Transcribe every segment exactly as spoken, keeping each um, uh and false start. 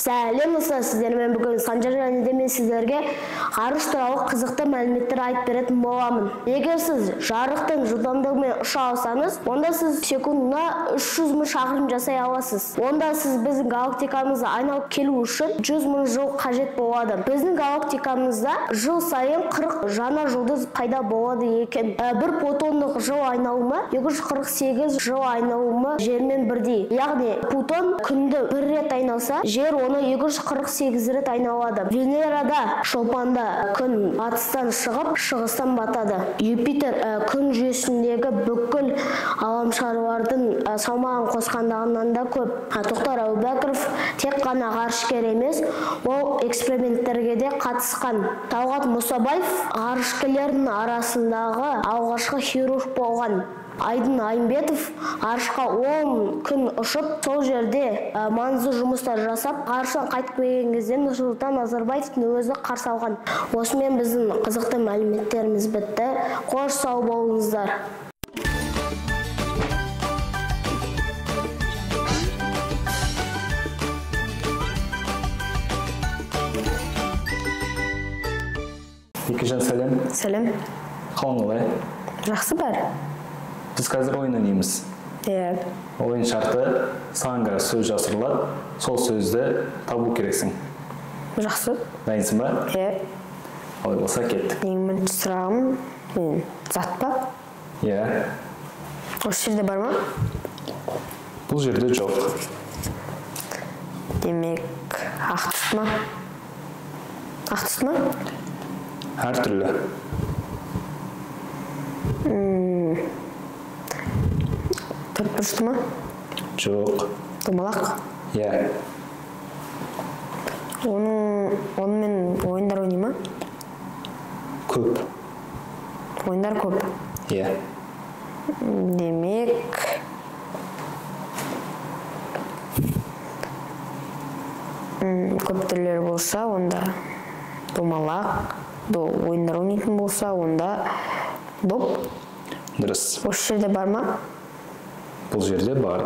Сәлем достар, сіздермен бүгін Санжар және де мен сіздерге ғарыш туралы қызықты мәліметтер айтып беретін боламын. Егер сіз жарықтың жылдамдығымен ұша алсаңыз, онда сіз секундына үш жүз мың шақырым жасай аласыз. Онда сіз біздің галактикамызды айналып келу үшін жүз мың жыл қажет болады. Біздің галактикамызда жыл сайын қырық жаңа жұлдыз пайда болады екен. Бір фотондық жыл айналымы екі жүз қырық сегіз жыл айналымы жермен бірдей. Яғни Плутон күнді бір рет айналса, жер оны екі жүз қырық сегіз рет айналады. Венерада шолпанда күн батыстан шығып, шығыстан батады. Юпитер күн жүйесіндегі бүкіл ғаламшарлардың салмағын қосқандығынан да көп. Тоқтар Әубәкіров тек қана ғарышкер емес, ол эксперименттерге де қатысқан. Талғат Мұсабаев ғарышкерлердің арасындағы алғашқы хирург болған. Айдын Айымбетов ғарышқа он күн ұшып, сол жерде маңызды жұмыстар жасап, ғарыштан қайтып келген кезде Нұрсұлтан Назарбаевтың өзі қарсы алған. Осымен біздің қызықты мәліметтеріміз бітті. Қош сау болыңыздар. Екежан, сәлем. Сәлем. Қалың қалай? Жақсы бар. Біз қазір ойын ойнаймыз. Иә. Ойын шарты, саған қарай сөз жасырылады, сол сөзді табу керексің. Жақсы. Дайынсың ба? Иә. Олай болса кеттік. Ең бірінші сұрағым, зат па? Иә. Осы жерде бар ма? Бұл жерде жоқ. Демек, ақ түс ма? Ақ түс ма? Әр түрлі. Төртбұрышты ма? Жоқ. Домалақ? Иә. Онымен ойындар ойнай ма? Көп. Ойындар көп? Иә. Демек, көп түрлері болса, онда домалақ, ойындар ойнайтын болса, онда доп. Дұрыс. Осы жерде бар ма? Бұл жерде бар.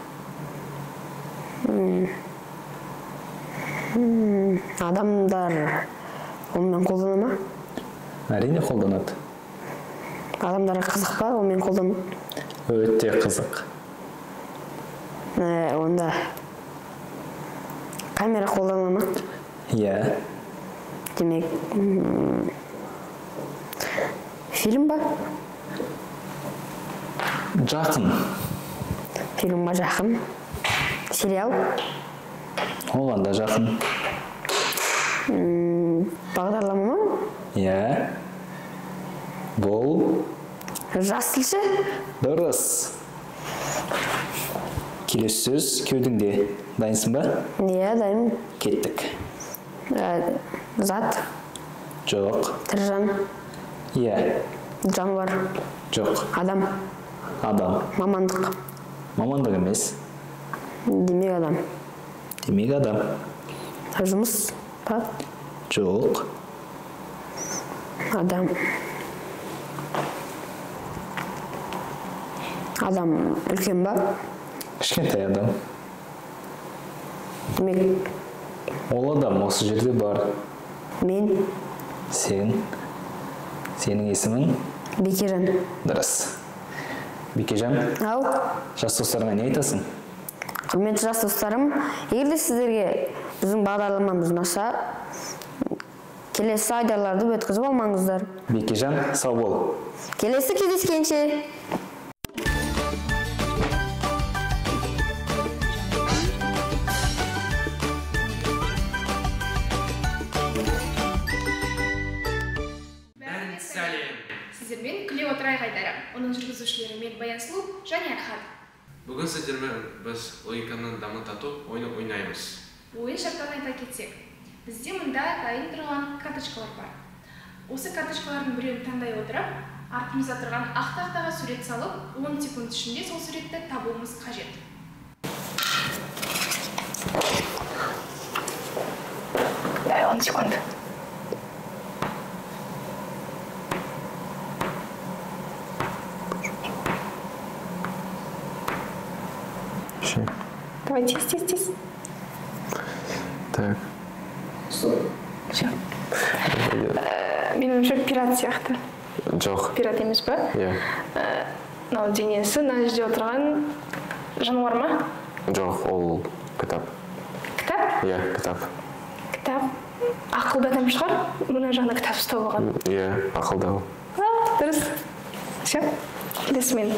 Адамдар онымен қолдана ма? Әрине қолданады. Адамдарға қызық па онымен қолдану? Өте қызық. Онда камера қолдана ма? Иә. Демек, фильм ба? Жақын. Фильмға жақын. Сериал? Оған да жақын. Бағдарлама ма? Иә. Бұл. Жас тілші? Дұрыс. Келесі сөз кеудіңде. Дайынсың ба? Иә, дайын. Кеттік. Зат? Жоқ. Тірі жан? Иә. Жануар? Жоқ. Адам? Адам. Мамандық? Мамандық емес. Демек адам. Демек адам. Жұмыс па? Жоқ. Адам. Адам үлкен ба? Кішкентай адам. Демек, Ол адам осы жерде бар. мен? Сен. Сенің есімің? Бекежан. Дұрыс. Бекежан, Ау? жас достарыңа не айтасың? Құрметті жас достарым, егер де сіздерге біздің бағдарламамыз ұнаса, келесі айдарларды өткізіп алмаңыздар. Бекежан, сау бол. Келесі кездескенше. Сіздермен күле отырайық айдары. Оның жүргізушілері мен Баян Сұлу және Архат. Бүгін сіздермен біз логиканы дамытату ойны ойнаймыз. Ойын шарттарын айта кетсек, бізде мұнда дайын тұрған карточкалар бар. Осы карточкалардың біреуін таңдай отырып, артымызда тұрған ақ тақтаға сурет салып, он секунд ішінде сол суретті табуымыз қажет. Дай он секунд. Давай, тез, тез, тез. Так. Все. Меніңше пират сияқты. Жоқ. Пират емес па? Иә. Мынау денесі, мына жерде отырған жануар ма? Жоқ, ол кітап. Кітап? Иә, кітап. Кітап. Ақылды адам шығар? Мына жағында кітап ұстап алған. Иә, ақылды ол. Дұрыс. Все. Келесі мен.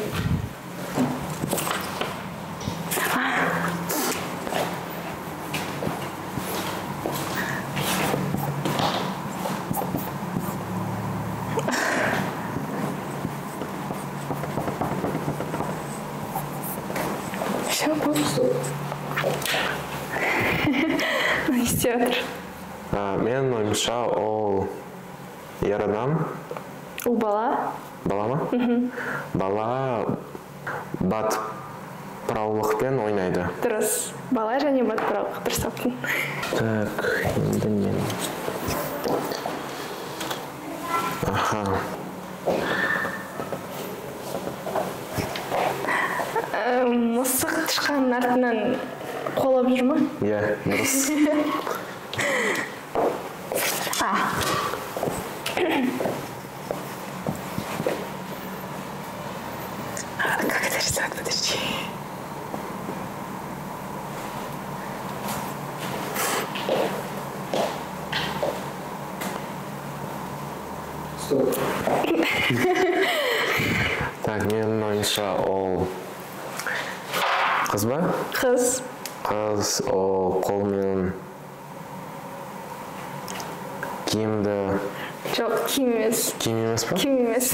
Все, бұл. Не істеп жатыр? Менің ойымша ол ер адам. Ол бала. Бала ма? Бала бат праулықпен ойнайды. Дұрыс. Бала және бат праулық. Дұрыс таптың. Так, енді мен. Аха. Мысық тышқанның артынан қолап жүр ма? Иә, дұрыс. А. Как это рисовать? Подожди. Стоп. Так, менің ойымша ол қыз ба? Қыз. Қыз ол қолмен киімді. Жоқ, киім емес. Киім емес па? Киім емес.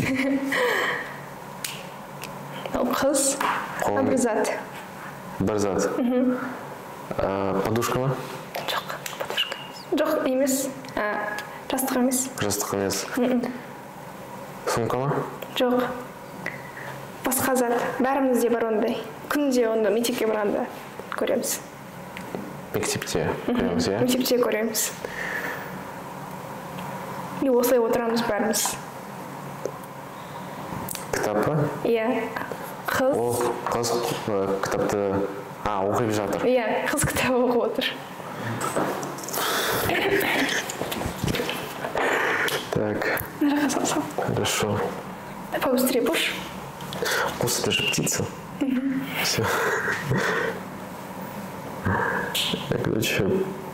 Ол қыз. Бір зат. Бір зат. Подушка ма? Жоқ, подушка емес. Жоқ, емес. Жастық емес. Жастық емес. Сумка ма? Жоқ. Басқа зат. Бәрімізде бар ондай. Күнде онда мектепке барғанда көреміз. Мектепте көреміз, иә? Мектепте көреміз. И осылай отырамыз бәріміз. Кітап па? Иә. Қыз. Ол қыз кітапты а, оқып жатыр. Иә, қыз кітап оқып отыр. Так. Жаққа салсам. Хорошо. Побыстрее будешь? Куса, это же птица. Все. Я, короче...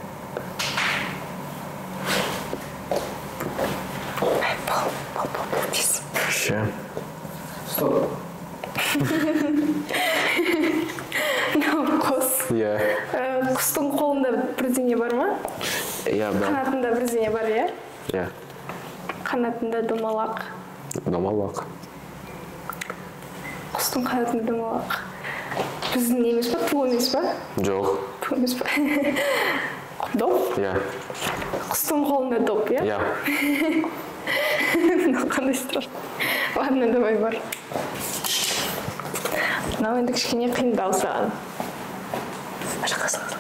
Пол, пол, пол, пол, здесь. Ща. Стоп. Мынау құс. Иә. Құстың қолында бірдеңе бар ма? Иә, бар. Қанатында бірдеңе бар, иә? Иә. Қанатында домалақ. Домалақ. Құстың қанатында домалақ. Біздің емес па? Ту емес па? Жоқ. Ту емес па? Доп? Иә. Құстың қолында доп, иә? Иә. Қандай страшно. Ладно, давай бар. Мынау енді кішкене қиындау саған. Жаққа салсам.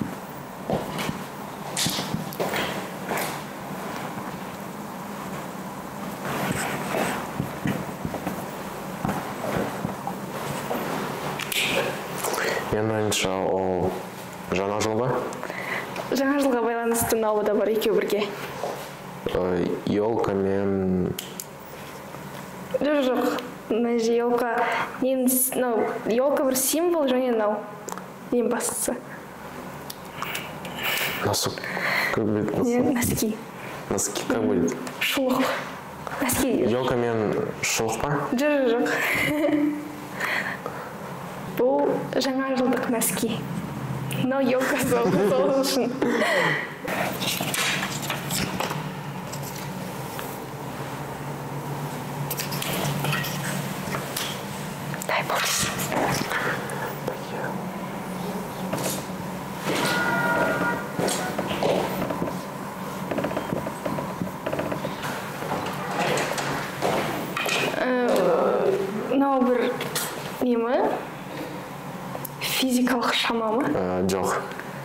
Менің ойымша ол жаңа жыл ба? Жаңа жылға байланысты мынау да бар, екеу бірге. Елка мен... Жоқ, жоқ. Мына же елка... Елка бір символ және мынау. Ең бастысы. Носок. Как будет Нет, носок? носки. Носки, как будет? Шұлық. Носки. Елка мен шұлық па? Жоқ, жоқ. Бұл жаңа жылдық носки. Мынау елка сол үшін. Дай болсын. Мынау бір немі? Физикалық шама ма? Жоқ.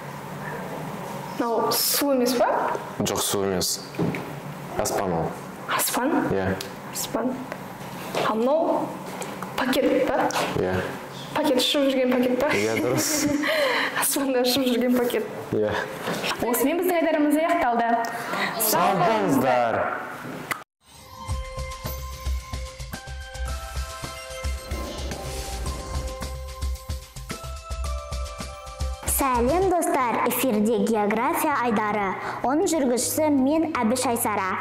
Мынау су емес па? Жоқ, су емес. Аспан ол. Аспан? Иә. Аспан. А мынау пакет па? Иә. Пакет ұшып жүрген пакет па? Иә, дұрыс. Аспанда ұшып жүрген пакет. Иә. Осымен біздің айдарымыз аяқталды. Сау болыңыздар. Сәлем достар, эфирде география айдары. Оның жүргізушісі мен Әбіш Айсара.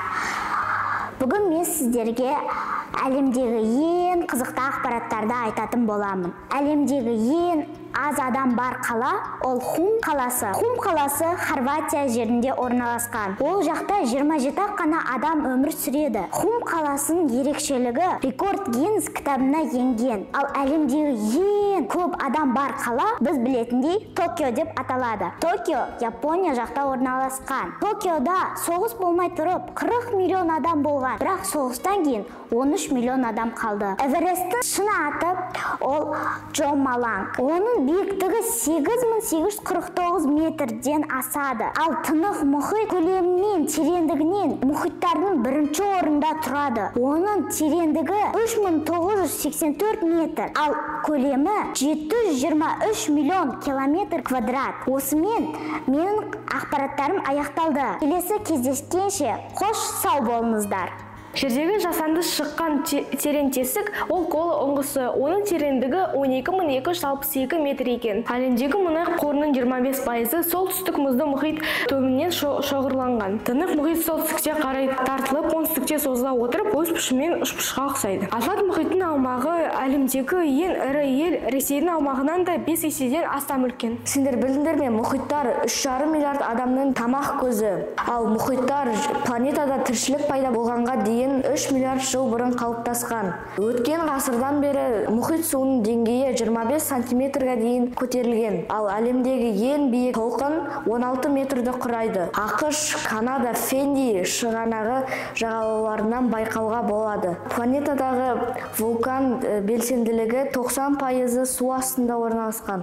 Бүгін мен сіздерге әлемдегі ең қызықты ақпараттарды айтатын боламын. Әлемдегі ең аз адам бар қала ол Хум қаласы. Хум қаласы Хорватия жерінде орналасқан. Ол жақта жиырма жеті қана адам өмір сүреді. Хум қаласының ерекшелігі рекорд Гиннес кітабына енген. Ал әлемдегі ең көп адам бар қала біз білетіндей Токио деп аталады. Токио Япония жақта орналасқан. Токиода соғыс болмай тұрып қырық миллион адам болған. Бірақ соғыстан кейін он үш миллион адам қалды. Эвересттің шыңы аты ол Джомоланг. Оның биіктігі сегіз мың сегіз жүз қырық тоғыз метрден асады. Ал Тынық мұхит көлемінен, тереңдігінен мұхиттардың бірінші орында тұрады. Оның тереңдігі үш мың тоғыз жүз сексен төрт метр, ал көлемі жеті жүз жиырма үш миллион километр квадрат. Осымен менің ақпараттарым аяқталды. Келесі кездескенше қош сау болыңыздар. Жердегі жасанды шыққан терең тесік ол Кола ұңғысы. Оның тереңдігі он екі мың екі жүз алпыс екі метр екен. Әлемдегі мұнай қорының жиырма бес пайызы солтүстік мұзды мұхит төбінен шоғырланған. Тынық мұхит солтүстікке қарай тартылып, оңтүстікте созыла отырып, өз пішімен ұшпышқа ұқсайды. Атлант мұхитының аумағы әлемдегі ең ірі ел Ресейдің аумағынан да бес еседен астам үлкен. Сендер білдіңдер ме, мұхиттар үш жарым миллиард адамның тамақ көзі. Ал мұхиттар планетада тіршілік пайда болғанға дейін үш миллиард жыл бұрын қалыптасқан. Өткен ғасырдан бері мұхит суының деңгейі жиырма бес сантиметрге дейін көтерілген. Ал әлемдегі ең биік толқын он алты метрді құрайды. ақш, Канада, Фенди шығанағы жағалауларынан байқауға болады. Планетадағы вулкан белсенділігі тоқсан пайызы су астында орналасқан.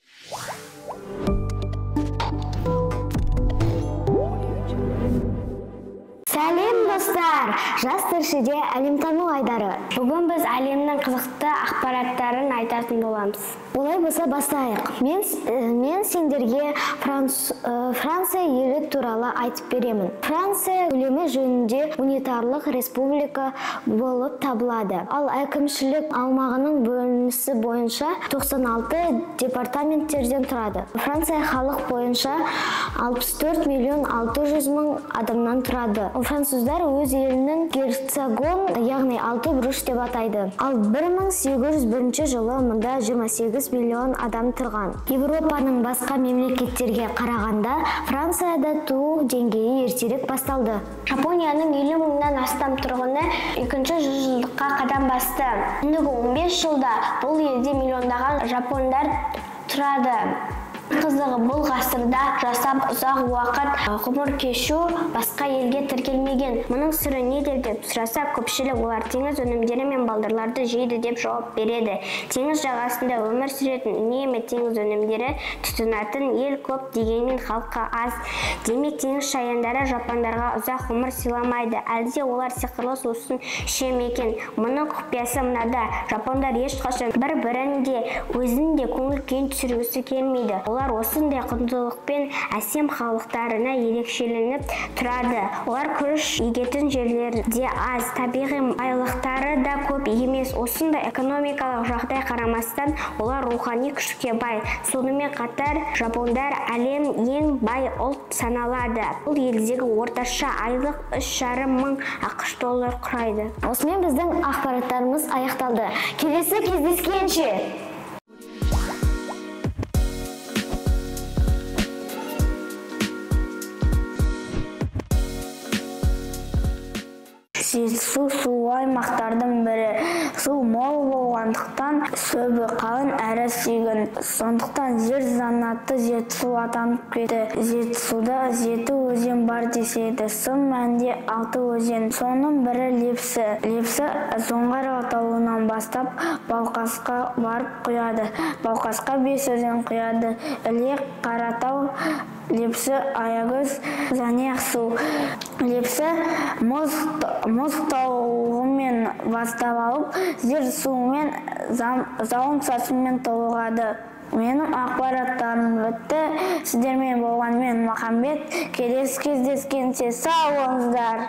Сәлем достар! Жас тіршіде әлемтану айдары. Бүгін біз әлемнің қызықты ақпараттарын айтатын боламыз. Олай болса бастайық. Мен, мен сендерге Франс, Франция елі туралы айтып беремін. Франция көлемі жөнінде унитарлық республика болып табылады. Ал әкімшілік аумағының бөлінісі бойынша тоқсан алты департаменттерден тұрады. Франция халық бойынша алпыс төрт миллион алты жүз мың адамнан тұрады. Француздар өз елінің герцогон, яғни алты бұрыш деп атайды. Ал бір мың сегіз жүз бірінші жылы мұнда жиырма сегіз миллион адам тұрған. Европаның басқа мемлекеттерге қарағанда Францияда туу деңгейі ертерек басталды. Жапонияның елу мыңнан астам тұрғыны екінші жүзжылдыққа қадам басты. Соңғы он бес жылда бұл елде миллиондаған жапондар тұрады. Қызығы бұл ғасырда жасап ұзақ уақыт ғұмыр кешу басқа елге тіркелмеген. Мұның сыры неде деп сұраса, көпшілік олар теңіз өнімдері мен балдырларды жейді деп жауап береді. Теңіз жағасында өмір сүретін үнемі теңіз өнімдері тұтынатын ел көп дегенмен халқы аз. Демек теңіз шаяндары жапондарға ұзақ ғұмыр сыйламайды. Әлде олар сиқырлы сусын іше ме екен? Мұның құпиясы мынада: жапондар ешқашан бір-бірінде өзінде көңіл күйін түсіргісі келмейді. Олар осындай құндылықпен әсем халықтарына ерекшеленіп тұрады. Олар күріш егетін жерлерде аз, табиғи айлықтары да көп емес. Осындай экономикалық жағдай қарамастан олар рухани күшке бай. Сонымен қатар жапондар әлем ең бай ұлт саналады. Бұл елдегі орташа айлық үш жарым мың ақш доллар құрайды. Осымен біздің ақпараттарымыз аяқталды. Келесі кездескенше! Жетісу сулы аймақтардың бірі. Су мол болғандықтан шөбі қалың әрі сүйген. Сондықтан жер жаннаты Жетісу атанып кетті. Жетісуда жеті өзен бар деседі. Шын мәнінде алты өзен. Соның бірі Лепсі. Лепсі Жоңғар атауынан бастап Балқасқа барып құяды. Балқасқа бес өзен құяды. Іле, Қаратау, Лепсі, Аягөз, және Ақсу. лепсі мұз толығымен бастап алып, жер суымен, жауын шашынмен толығады. Менің ақпараттарым бітті. Сіздермен болған мен Махамбет. Келесі кездескенше сау болыңыздар.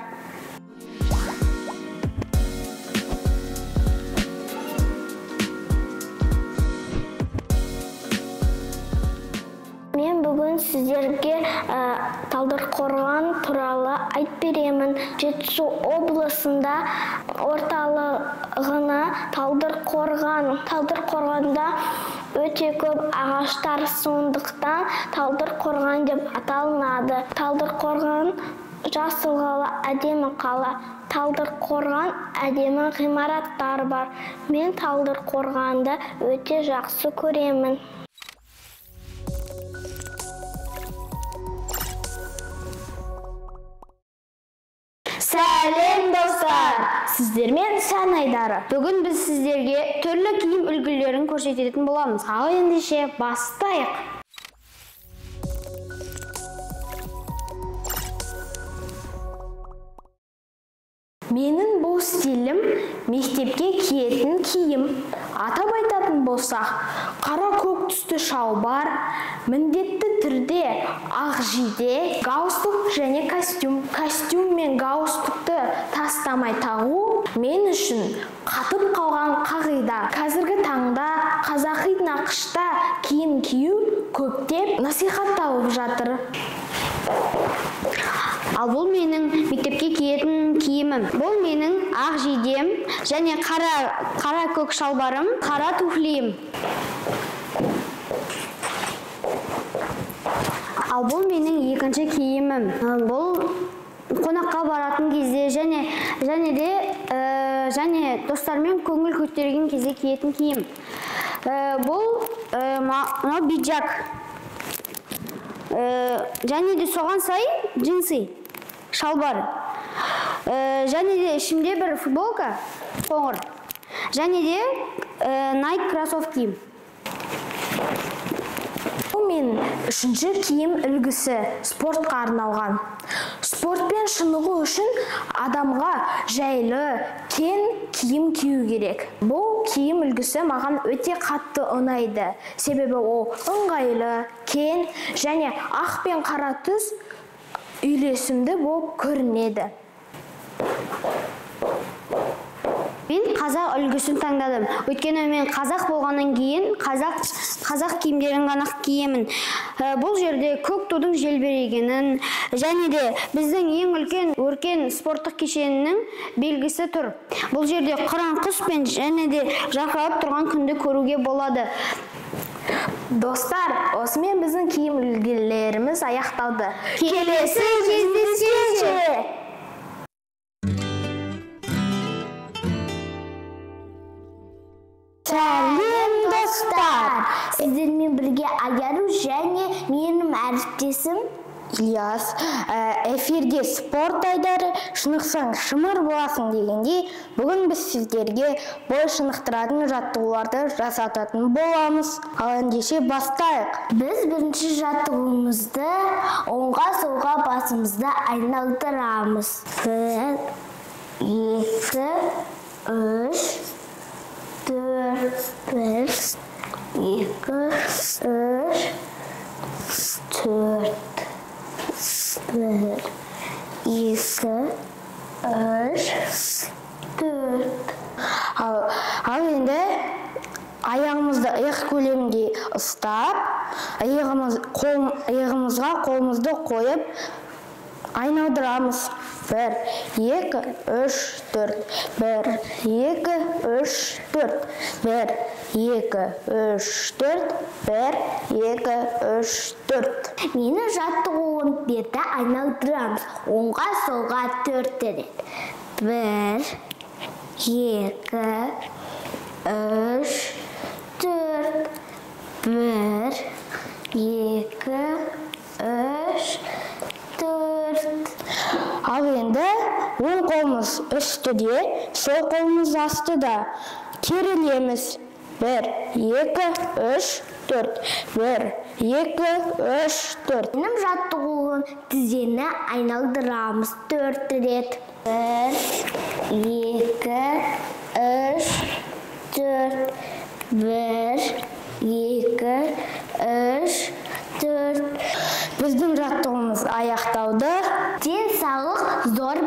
Мен бүгін сіздерге Талдықорған туралы айтып беремін. Жетісу облысында орталығына Талдықорған. Талдықорғанда өте көп ағаштар, сондықтан Талдықорған деп аталынады. Талдықорған жасыл қала, әдемі қала. Талдықорған әдемі ғимараттар бар. Мен Талдықорғанды өте жақсы көремін. Сәлем достар! Сіздермен Сән Айдары. Бүгін біз сіздерге түрлі киім үлгілерін көрсететін боламыз. Ал ендеше бастайық. Менің бұл стилім мектепке киетін киім. Атап айтатын болсақ, қара көк түсті шалбар, міндетті түрде ақ жейде, галстук және костюм. Костюм мен галстукты тастамай тағу мен үшін қатып қалған қағида. Қазіргі таңда қазақи нақышта киім кию көптеп насихатталып жатыр. Ал бұл менің мектепке киетін киімім. Бұл менің ақ жейдем және қара, қара көк шалбарым, қара туфлиім. Ал бұл менің екінші киімім. Бұл қонаққа баратын кезде және және де ә, және достармен көңіл көтерген кезде киетін киім. Ә, бұл ә, биджак. Ә, және де соған сай джинсы шалбар. Ә, және де ішімде бір футболка қоңыр. Және де ә, Nike кроссовки. Бұл мен үшінші киім үлгісі спортқа арналған. Спортпен шынығу үшін адамға жайлы, кең киім кию керек. Бұл киім үлгісі маған өте қатты ұнайды. Себебі ол ыңғайлы, кең және ақ пен қара түс үйлесімді болып көрінеді. Мен қазақ үлгісін таңдадым. Өйткені мен қазақ болғаннан кейін қазақ қазақ киімдерін ғана киемін. Бұл жерде көк тудың желбірегенін және де біздің ең үлкен өркен спорттық кешенінің белгісі тұр. Бұл жерде қыран құс пен және де жарқырап тұрған күнді көруге болады. Достар, осымен біздің киім үлгілеріміз аяқталды. Келесі кездескенше! Сәлем достар! Сіздермен бірге Айару және менің әріптесім Ильяс. Эфирде спорт айдары, шынықсаң шымыр боласың дегенде, бүгін біз сіздерге бой шынықтыратын жаттығуларды жасататын боламыз. Ал ендеше бастайық. Біз бірінші жаттығуымызды оңға солға басымызды айналдырамыз. Бір, екі, үш, төрт, бір, екі, үш, төрт, бір, екі, үш, төрт. Ал енді аяғымызды иық көлемінде ұстап, иығымызға қолымызды қойып айналдырамыз. Бір, екі, үш, төрт. Бір, екі, үш, төрт. Бір, екі, үш, төрт. Бір, екі, үш, төрт. Мені жаттығуын берді айналдырамыз. Оңға солға төрт рет. Бір, екі, үш, төрт. Бір, екі, үш, төрт. Ал енді оң қолымыз үстіде, сол қолымыз астыда. Керілеміз. Бір, екі, үш, төрт. Бір, екі, үш, төрт. Менің жаттығуым тізені айналдырамыз төрт рет. бір, екі, үш, төрт. бір, екі, үш, төрт. Біздің жаттығуымыз аяқталды. Денсаулық зор